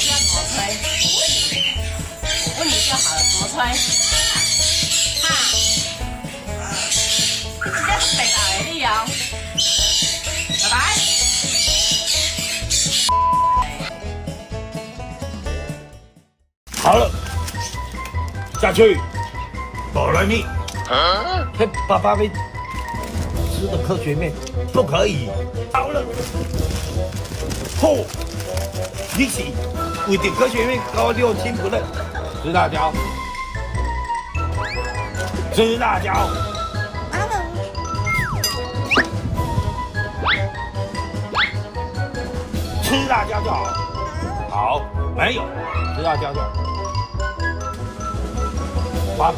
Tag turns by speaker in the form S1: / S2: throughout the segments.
S1: 要怎么吹？我问你就好了，怎么吹？哈，你直接是北大的你哦，拜拜。
S2: 好了，下去，哆来咪。跟爸爸们吃的科学面不可以。好了，吼，你是为着科学面搞六亲不认，吃辣椒，吃辣椒。吃辣椒就好。好，没有，吃辣椒就好。爸。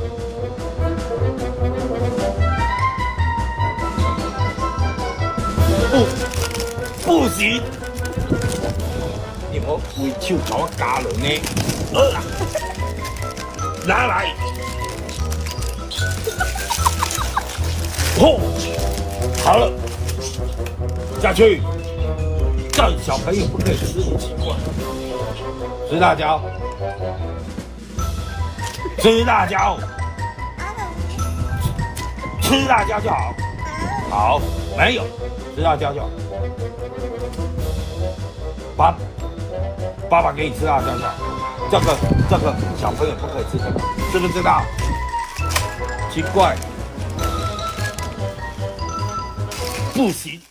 S2: 不行！你莫为手甲我加人呢。拿来。好了，下去。这小朋友不可以吃，你奇怪。吃辣椒，吃辣椒，吃辣椒就好。好，没有，吃辣椒就好。爸爸给你吃辣椒就好。这个小朋友不可以吃这个，知不知道？奇怪，不行。